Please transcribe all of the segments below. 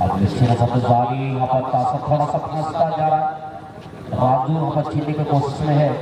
अब निश्चित समझदारी यहाँ पर तासर थोड़ा सा फंसता जा रहा है। राजू यहाँ पर छीनने की कोशिश में है।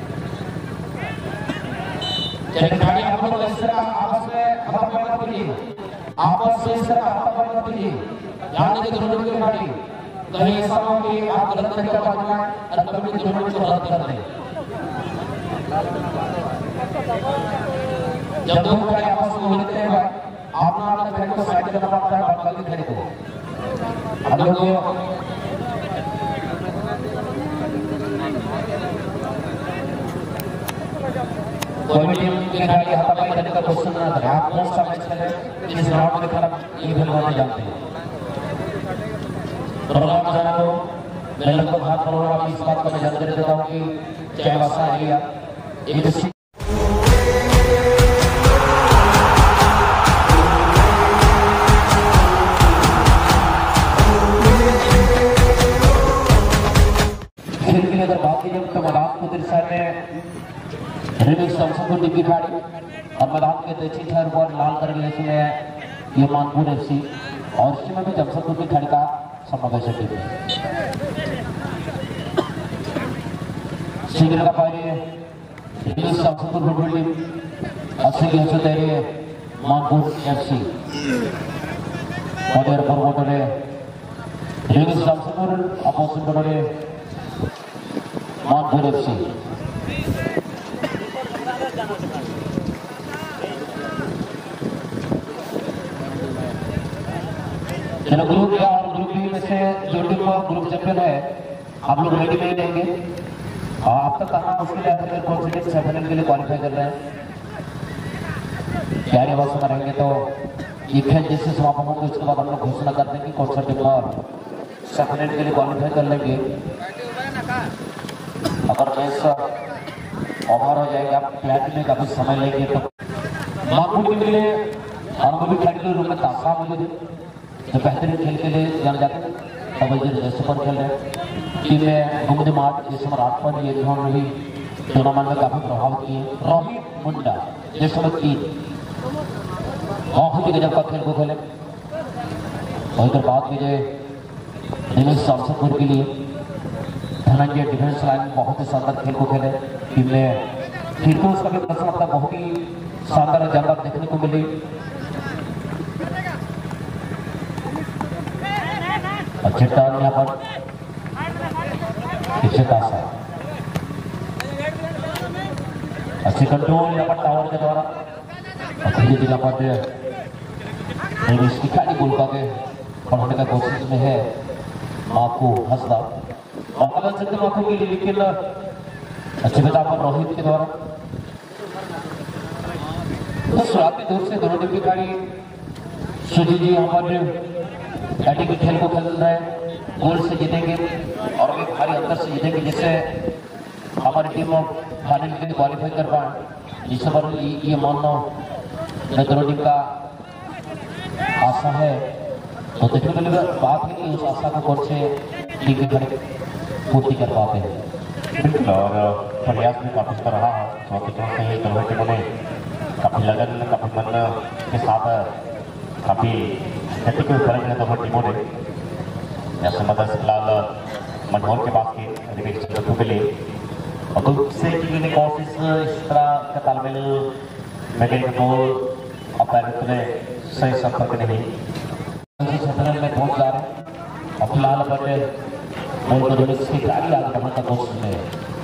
खिलाड़ी आप लोग इस तरह आपस में हाथापाई मत कीजिए, आपस में इस तरह हाथापाई मत कीजिए। ध्यान दें दोनों के खिलाड़ी, कहीं ऐसा हो कि आप गलत तरीका अपनाएं और कभी दोनों को रद्द कर दें। जब दोनों खिलाड़ी आपस में मिलते हैं भाई, आपने अपने खिलाड़ी को साइड करना पड़ता है, बाकी के खिलाड़ी को हम लोग कोई भी टीम के खिलाड़ी हाथापाई करने का क्वेश्चन ना करें। आप कौन सा मैच खेलें, इस राउंड के खिलाफ ये खेलवाने जानते हैं। प्रोग्राम जाना तो मैं लगभग हाथ करोड़ आपकी इस बात का मैं जानकारी देता हूँ कि चाहे वसा एरिया एक खेल के लिए अगर बात की जाए तो मैदान को दिशा में रिमिक्स शमशेरपुर टीम की खिलाड़ी और मैदान के दक्षिण छोर पर लाल करने में ये मानपुर एफसी और इसी में भी जमशेदपुर की खिलाड़ी का समावेश है। शीघ्र का पाए रिमिक्स शमशेरपुर फुटबॉल टीम 80 की औसत है मानपुर एफसी और पर वोटरे रिमिक्स शमशेरपुर अपोजिट वोटरे मानपुर एफसी। चलो ग्रुप ए और ग्रुप बी में से जो टीम ग्रुप चैंपियन है आप लोग रेडी नहीं लेंगे और आप तक कहना मुश्किल है अगर कौन से सेमीफाइनल के लिए क्वालिफाई कर रहे हैं। तैयारी अवस्था में रहेंगे तो ये खेल जैसे समापन होंगे उसके बाद हम लोग घोषणा कर देंगे कौन सा टीम सेमीफाइनल के लिए क्वालिफाई कर लेंगे। अगर मैच ओवर हो जाएगा आप प्लेट में काफी समय लेंगे तो मानपुर के लिए अनुभवी खिलाड़ी के रूप में तासा मौजूद है जो बेहतरीन खेल के लिए जाने जाते हैं। जैसे पर खेल रहे हैं टीम में गुमदी मार्ट जिस समय 8 पर ये इन्होंने भी टूर्नामेंट में काफी प्रभावित किए। रोहित मुंडा जिस समय 3 बहुत ही गजब का खेल को खेले। वही कर बात कीजिए रिमिक्स शमशेरपुर के लिए धनंजय डिफेंस लाइन बहुत ही शानदार खेल को खेले। टीम में फिर तो उसका भी प्रश्न अपना बहुत ही शानदार जानदार देखने को मिली। अच्छे टर्न यहाँ पर अच्छी कंट्रोल यहाँ पर टावर के द्वारा धीरे धीरे पर इसकी खिलाड़ी गोल के बढ़ाने का कोशिश में है माकू हंसदा मौका बन सकते माकू के लिए, लेकिन अच्छे बचा पर रोहित के द्वारा तो शुरुआती दौर से दोनों टीम की खिलाड़ी सुजी जी यहाँ पर बैटिंग के खेल को खेल रहे हैं। गोल से जीतेंगे और भी भारी अंतर से जीतेंगे जिससे हमारी टीम फाइनल के लिए क्वालिफाई कर पाए। जिस पर ये मानना दोनों टीम का आशा है तो देखने के लिए बात है कि उस आशा को कौन से टीम के खड़े पूर्ति कर पाते हैं। बिल्कुल और प्रयास भी काफी कर रहा है तो कहीं दोनों टीमों ने काफी लगन काफी मन के साथ काफी गति को फर्क है दोनों टीमों ने। जैसे मदर फिलहाल मनोहर के पास की के लिए और दूसरे टीम ने कोशिश इस तरह का तालमेल में गोल और में सही संपर्क नहीं में पहुंच जा रहे हैं और फिलहाल गोल को रिमिक्स की खिलाड़ी आगे बढ़ने का कोशिश में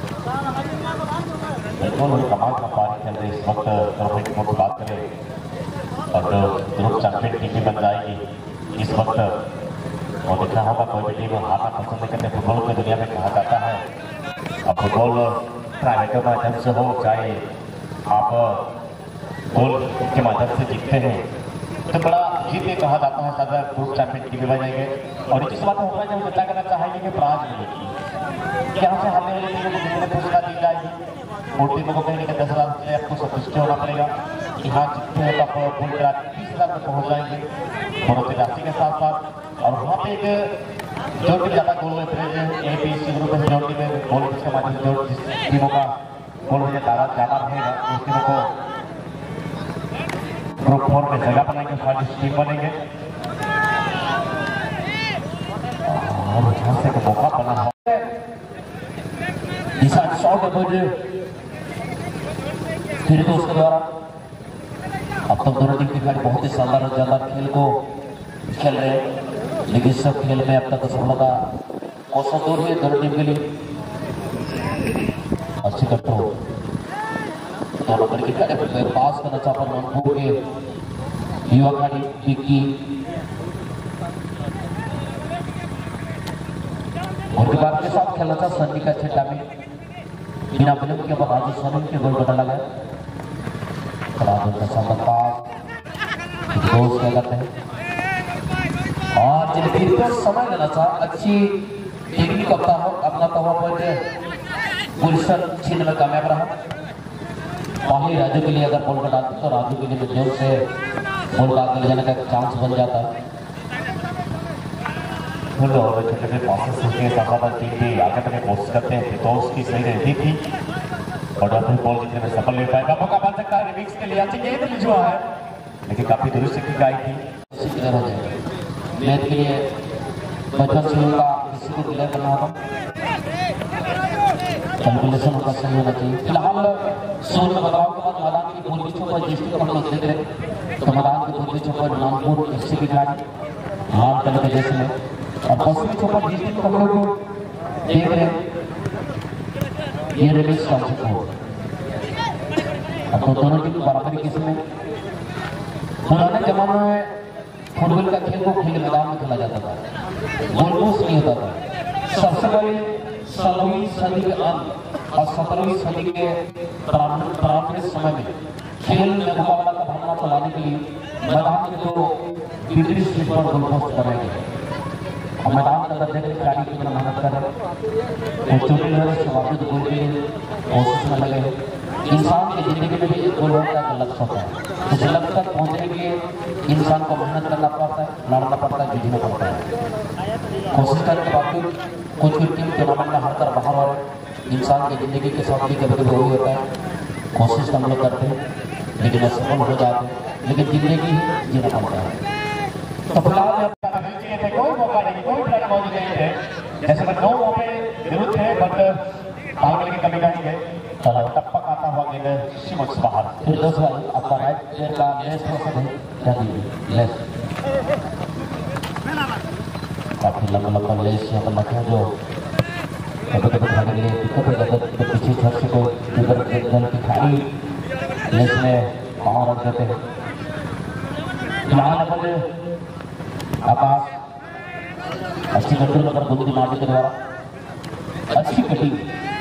कमाल का पारी खेल रहे इस वक्त दोनों टीमों की बात करें और ग्रुप चैंपियन टीम भी बन जाएगी इस वक्त। और देखना होगा कोई भी टीम हारना पसंद नहीं करते। फुटबॉल की दुनिया में कहा जाता है अब फुटबॉल प्राइवेट के माध्यम से हो चाहे आप गोल के माध्यम से जीतते हैं तो बड़ा जीत के कहा जाता है ज़्यादा ग्रुप चैंपियन टीम बन जाएंगे। और जिस बात होगा जब चर्चा करना चाहेंगे कि प्राइज मिलेगी यहाँ से हारने वाली टीमों को कितने पुरस्कार दी जाएगी और टीमों को कहीं ना 10,000 से आपको संतुष्ट होना पड़ेगा। यहाँ जीतते हैं तो आप गोल करा 30,000 तक पहुँच जाएंगे दोनों की राशि के साथ साथ। और वहाँ पे एक जो भी ज़्यादा गोल एपीसी ग्रुप में जो टीम गोल के माध्यम से जो टीमों का गोल में ज़्यादा रहेगा उस टीमों को ग्रुप 4 में जगह बनाएंगे 40 टीम बनेंगे। और झांसे का मौका बना है डिसाइड शॉट है फिर तो उसके द्वारा। अब तक दोनों टीम के खिलाड़ी बहुत ही शानदार और जानदार खेल को खेल रहे हैं, लेकिन सब खेल में अब तक सफलता कोसों दूर है दोनों टीम के लिए। अच्छी कट्टो दोनों पर की खिलाड़ी पास करना चाह पर मनपुर के युवा खिलाड़ी विक्की और के बाद के साथ खेलना था सन्नी का छठा में बिना फिल्म के बाद राजू सलीम के गोल बदला गया। राजू का सामना पास दोस्त क्या करते हैं और जिनकी तो समय लेना था अच्छी टेक्निक करता हो अपना तो वहाँ पर गुलशन छीन में कामयाब रहा। वहीं राजू के लिए अगर बॉल का डालते तो राजू के लिए जोर से बॉल का आगे ले जाने का चांस बन जाता है। छोटे छोटे पासेस होते हैं साथ टीम भी आगे तक कोशिश करते हैं तो उसकी सही रहती थी और अपनी बॉल जीतने में सफल नहीं पाएगा। मौका बन सकता है रिमिक्स के लिए अच्छी गेंद जो है लेकिन काफी दुरुस्त की आई थी। मैच के लिए बचपन से होगा किसी को क्लियर करना होगा कैलकुलेशन होगा सही होना चाहिए। फिलहाल शोर में बदलाव के बाद मैदान की पूर्वी चौपर डिस्ट्रिक्ट हम लोग देख रहे हैं तो मैदान की पूर्वी चौपर नामपुर एससी की खिलाड़ी लाल कलर के जैसे में और पश्चिमी चौपर डिस्ट्रिक्ट हम लोग देख रहे हैं ये रिमिक्स काउंसिल हो। अब तो दोनों टीम बराबरी किस्म में पुराने जमाने में फुटबॉल का खेल को खुले मैदान में खेला जाता था, गोलपोस्ट नहीं होता था। सबसे पहले 16वीं सदी के अंत और 17वीं सदी के प्रारंभिक समय में खेल में मुकाबला का भावना चलाने के लिए मैदान के दो विपरीत सीट पर गोलपोस्ट बनाए गए। और मैदान के अंदर देखने खिलाड़ी की तरह मेहनत कर रहे और चोटी लगे उसके बावजूद गोल के लिए कोशिश में लगे। इंसान की जिंदगी में भी गोल होता है लक्ष्य होता है, उस लक्ष्य तक पहुंचने के लिए इंसान को मेहनत करना पड़ता है, लड़ना पड़ता है, जीतना पड़ता है। कोशिश करने के बावजूद कुछ टीम टूर्नामेंट में हारकर बाहर और इंसान की जिंदगी के साथ भी कभी कभी वही होता है। कोशिश हम लोग करते हैं लेकिन असफल हो जाते हैं, लेकिन जिंदगी ही जीना पड़ता है। तो फिलहाल कोई मौका नहीं, कोई प्लेयर मौजूद नहीं थे, जैसे कि 9 मौके जरूर थे बट तालमेल की कमी नहीं है। टप्पक आता हुआ गेंद सीमों से बाहर। फिर दूसरा आपका राइट प्लेयर का लेस प्रोसेस है लेस काफी लंबा लंबा लेस यहाँ पर लगे जो कभी कभी खाने के लिए दिक्कत हो जाता है। तो पीछे छत से कोई दल की खाड़ी लेस में पाँव रख देते हैं। फिलहाल अपन आकाश अच्छी कंट्रोल अगर बुंदी मारने के द्वारा अच्छी कटिंग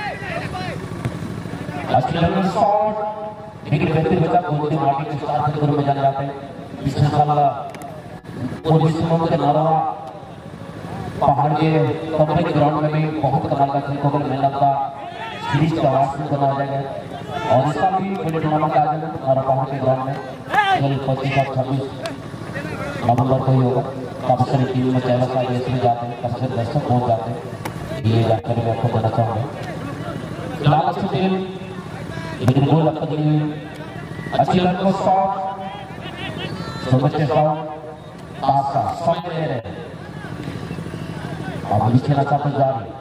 अच्छी लंबी शॉट लेकिन बेहतर बचा बुंदी मारने के स्टार के में जाने जाते हैं। पिछले साल पोजिशनों के नरवा पहाड़ के कमरे के ग्राउंड में भी बहुत कमाल का खेल को मिल लगता सीरीज का आवाज बना हो जाएगा और इसका भी बड़े टूर्नामेंट आ जाएगा और पहाड़ के ग्राउंड में खेल 25 और 26 नवंबर को ही होगा। काफी सारी टीम में चैनल का रेस में जाते हैं, काफी सारे दर्शक पहुंच जाते हैं। ये जानकारी मैं आपको देना चाहूँगा। फिलहाल अच्छी टीम लेकिन गोल अब तक नहीं अच्छी रन को शॉट समझते पासा समय ले रहे अब निश्चय चाहते जारी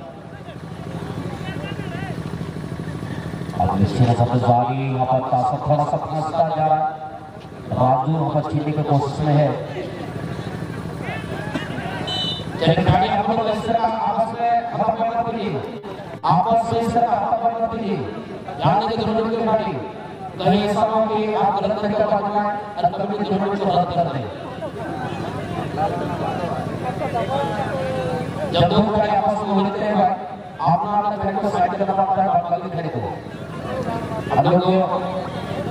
यहाँ पर तासा थोड़ा सा फंसता जा रहा है। राजू यहाँ पर छीनने की कोशिश में है। आपस में इस तरह हाथापाई मत कीजिए, जानने के दोनों के खिलाड़ी कहीं ऐसा हो कि आप गलत तरीका अपनाएं और कभी दोनों को रद्द कर दें। जब दो खिलाड़ी आपस में मिलते हैं भाई अपना खिलाड़ी को साइड करना पड़ता है और बाकी खिलाड़ी को हम लोग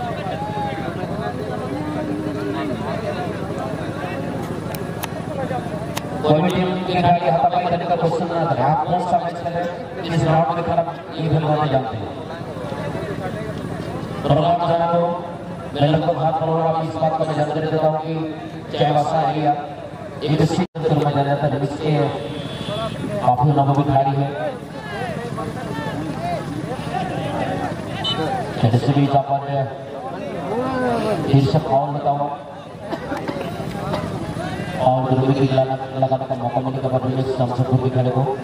कोई भी टीम के खिलाड़ी हाथापाई करने का क्वेश्चन ना करें। आप कौन सा मैच खेलें इस राउंड में खराब ये भी होने जानते हैं। प्रोग्राम जाना तो मैं लगभग हाथ प्रोग्राम इस बात का मैं जानकारी देता हूँ कि चाहे वैसा एरिया एक सीजन में जाना जाता है जिसके काफी नंबर खिलाड़ी है जैसे भी फिर से फाउल बताऊँ और दुर्मित लगाने का मौका मिलेगा बदलने शमशेरपुर के खिलाड़ी को।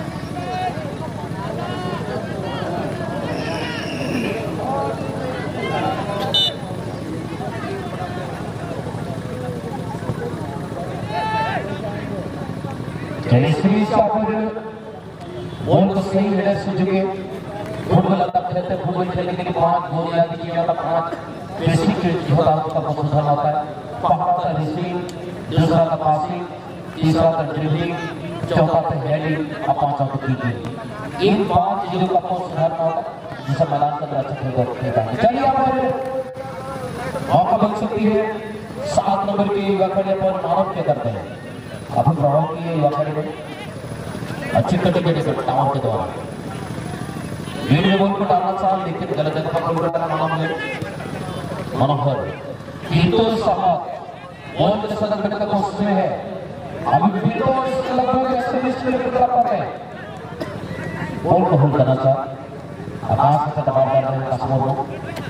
बॉल को सही हेडर से जुगे फुटबॉल खेलते फुटबॉल खेलने के लिए 5 गोल याद किया जाता 5 बेसिक जो होता है उसका बहुत सुधार होता है। पहला था रिसीविंग, दूसरा था पासिंग, तीसरा था ड्रिबलिंग, चौथा था हेडिंग और पांचवा था कीपिंग। इन 5 चीजों का बहुत सुधार होता है जिससे मैदान के अंदर अच्छा खेलता है। चलिए आप मौका बन सकती है 7 नंबर की युवा खड़े पर मानव क्या करते हैं अपने प्रभाव की युवा खड़े में अच्छी कटिकटी से टावर के द्वारा वीडियो बॉल को डालना चाह लेकिन गलत जगह पर गोल करना मनोहर कीर्तन साहब बॉल के सदर करने का कोशिश में है। अभी कीर्तन लगभग 120 किलोमीटर पर है। बॉल को होल्ड करना चाह आकाश से दबाव डाल रहे हैं कस्मोर को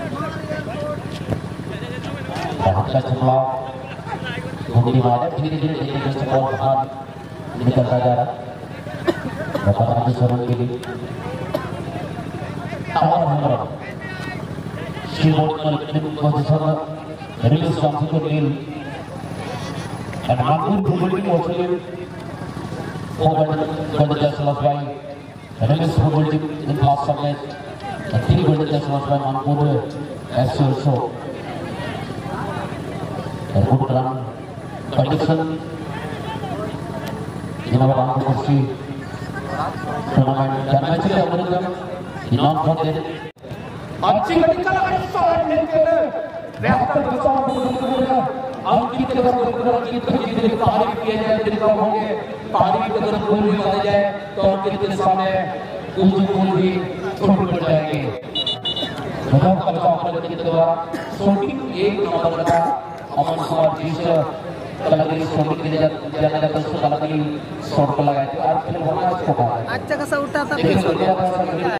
बहुत अच्छा बदलाव घूमने वाला धीरे धीरे बॉल बाहर निकलता जा रहा है स्वरण के लिए release Shamsherpur Neel and Manpur football team also golden just lost by Release football team in last match and 3 golden just lost by Manpur FC also. A good run condition in our Manpur FC tournament dan match ke Amerika non for there अच्छी गतिका बेहतर बचाव अंकित की तारीफ किया जाए तरीका होंगे तारीफ अगर गोल भी माना जाए तो अंकित के सामने कुछ गोल भी छोड़ पड़ जाएंगे। गजब का बचाव अंकित के द्वारा शूटिंग 1 नंबर का अमन कुमार जी से कलाकारी शूटिंग के लिए जाना जाता है उसको कलाकारी शॉट को लगाए थे और फिर होना इसको अच्छा खासा उठा था।